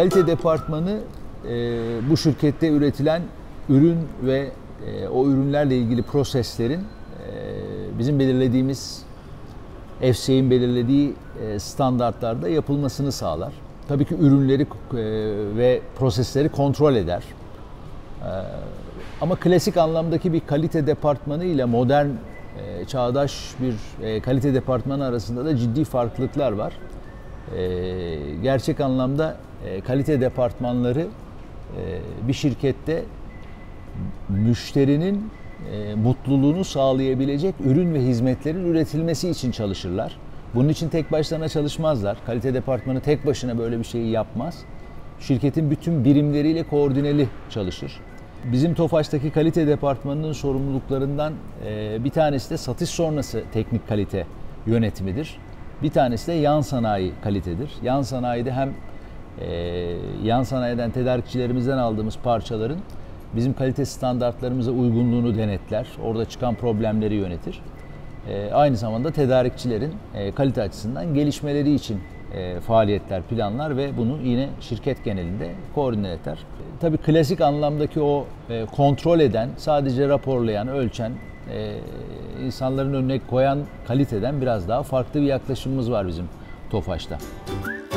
kalite departmanı bu şirkette üretilen ürün ve o ürünlerle ilgili proseslerin bizim belirlediğimiz FCA'nin belirlediği standartlarda yapılmasını sağlar. Tabii ki ürünleri ve prosesleri kontrol eder. Ama klasik anlamdaki bir kalite departmanı ile modern, çağdaş bir kalite departmanı arasında da ciddi farklılıklar var. Gerçek anlamda kalite departmanları bir şirkette müşterinin mutluluğunu sağlayabilecek ürün ve hizmetlerin üretilmesi için çalışırlar. Bunun için tek başlarına çalışmazlar. Kalite departmanı tek başına böyle bir şeyi yapmaz. Şirketin bütün birimleriyle koordineli çalışır. Bizim Tofaş'taki kalite departmanının sorumluluklarından bir tanesi de satış sonrası teknik kalite yönetimidir. Bir tanesi de yan sanayi kalitedir. Yan sanayide hem yan sanayiden tedarikçilerimizden aldığımız parçaların bizim kalite standartlarımıza uygunluğunu denetler. Orada çıkan problemleri yönetir. Aynı zamanda tedarikçilerin kalite açısından gelişmeleri için faaliyetler planlar ve bunu yine şirket genelinde koordine eder. Tabii klasik anlamdaki o kontrol eden, sadece raporlayan, ölçen, insanların önüne koyan kaliteden biraz daha farklı bir yaklaşımımız var bizim Tofaş'ta.